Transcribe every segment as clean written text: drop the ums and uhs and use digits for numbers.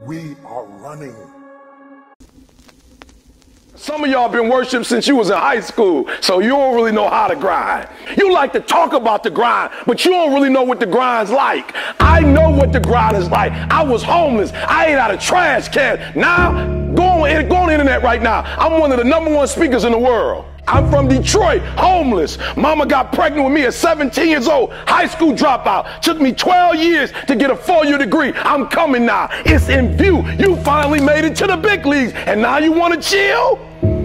We are running. Some of y'all been worshiping since you was in high school, so you don't really know how to grind. You like to talk about the grind, but you don't really know what the grind's like. I know what the grind is like. I was homeless. I ate out of trash can. Now, go on the internet right now. I'm one of the #1 speakers in the world. I'm from Detroit, homeless. Mama got pregnant with me at 17 years old, high school dropout. Took me 12 years to get a 4-year degree. I'm coming now. It's in view. You finally made it to the big leagues, and now you want to chill?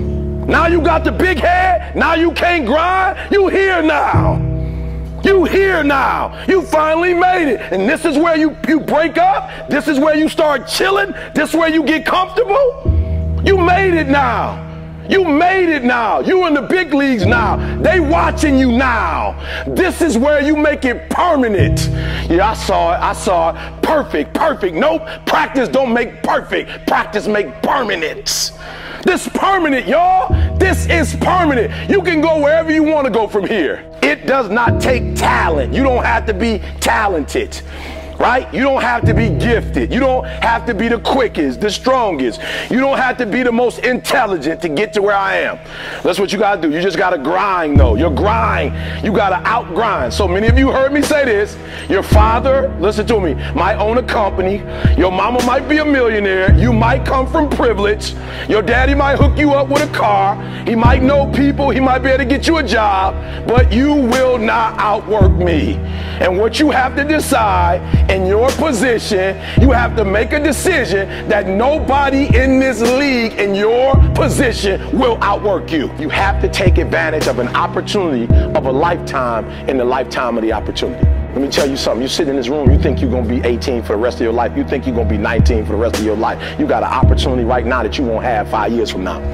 Now you got the big head? Now you can't grind? You here now. You here now. You finally made it. And this is where you break up? This is where you start chilling? This is where you get comfortable? You made it now. You made it now. You in the big leagues now. They watching you now. This is where you make it permanent. Yeah, I saw it. Perfect. Nope. Practice don't make perfect. Practice make permanent. This permanent, y'all. This is permanent. You can go wherever you want to go from here. It does not take talent. You don't have to be talented. Right? You don't have to be gifted. You don't have to be the quickest, the strongest. You don't have to be the most intelligent to get to where I am. That's what you got to do. You just got to grind, though. Your grind, you got to out-grind. So many of you heard me say this. Your father, listen to me, might own a company. Your mama might be a millionaire. You might come from privilege. Your daddy might hook you up with a car. He might know people. He might be able to get you a job. But you will not outwork me. And what you have to decide in your position, you have to make a decision that nobody in this league in your position will outwork you. You have to take advantage of an opportunity of a lifetime in the lifetime of the opportunity. Let me tell you something. You sit in this room, you think you're going to be 18 for the rest of your life. You think you're going to be 19 for the rest of your life. You got an opportunity right now that you won't have 5 years from now.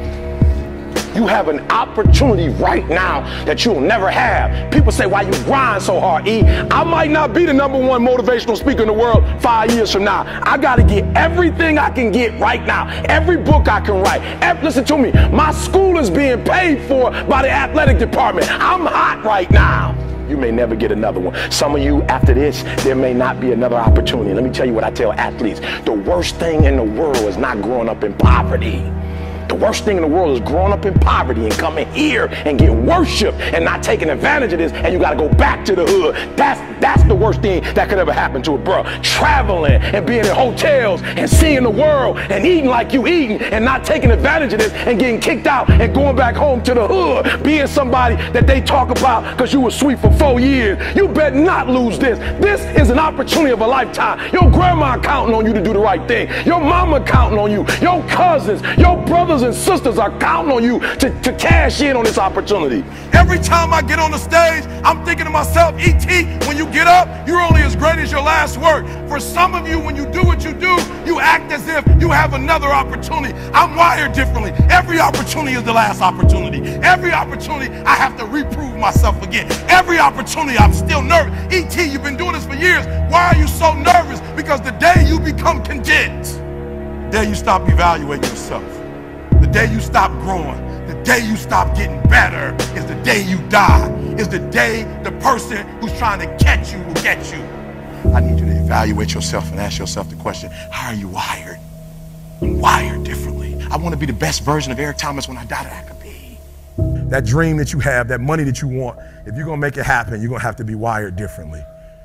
You have an opportunity right now that you'll never have. People say, why you grind so hard, E? I might not be the #1 motivational speaker in the world 5 years from now. I got to get everything I can get right now. Every book I can write. Listen to me. My school is being paid for by the athletic department. I'm hot right now. You may never get another one. Some of you, after this, there may not be another opportunity. Let me tell you what I tell athletes. The worst thing in the world is not growing up in poverty. The worst thing in the world is growing up in poverty and coming here and get worshiped and not taking advantage of this, and you got to go back to the hood. That's the worst thing that could ever happen to a bro. Traveling and being in hotels and seeing the world and eating like you eating and not taking advantage of this and getting kicked out and going back home to the hood, being somebody that they talk about because you were sweet for 4 years. You better not lose this. This is an opportunity of a lifetime. Your grandma counting on you to do the right thing. Your mama counting on you. Your cousins, your brothers and sisters are counting on you to cash in on this opportunity. Every time I get on the stage, I'm thinking to myself, E.T., when you get up, you're only as great as your last word. For some of you, when you do what you do, you act as if you have another opportunity. I'm wired differently. Every opportunity is the last opportunity. Every opportunity, I have to reprove myself again. Every opportunity, I'm still nervous. E.T., you've been doing this for years. Why are you so nervous? Because the day you become content, the day you stop evaluating yourself, the day you stop growing, the day you stop getting better is the day you die. Is the day the person who's trying to catch you will get you. I need you to evaluate yourself and ask yourself the question, how are you wired? I'm wired differently. I want to be the best version of Eric Thomas when I die that I could be. That dream that you have, that money that you want, if you're going to make it happen, you're going to have to be wired differently.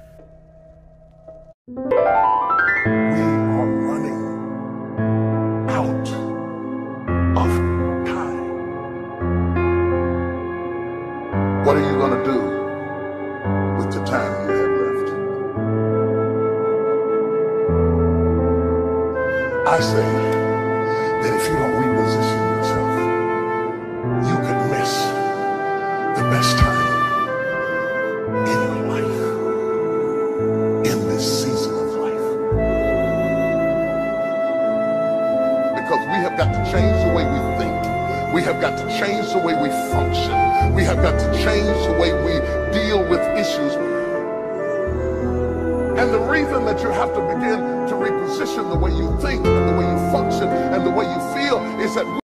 We are running out of time. What are you going to do with the time you have left? I say that if you don't reposition yourself, you could miss the best time in your life, in this season of life. Because we have got to change the way we think. We have got to change the way we function. We have got to change the way we deal with issues. And the reason that you have to begin to reposition the way you think and the way you function and the way you feel is that